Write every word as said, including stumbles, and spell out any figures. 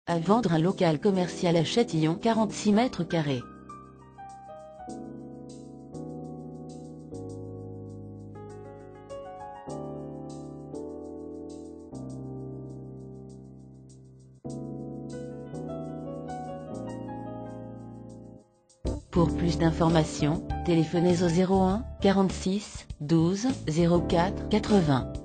À vendre un local commercial à Châtillon, quarante-six mètres carrés. Pour plus d'informations, téléphonez au zéro un quarante-six douze zéro quatre quatre-vingts.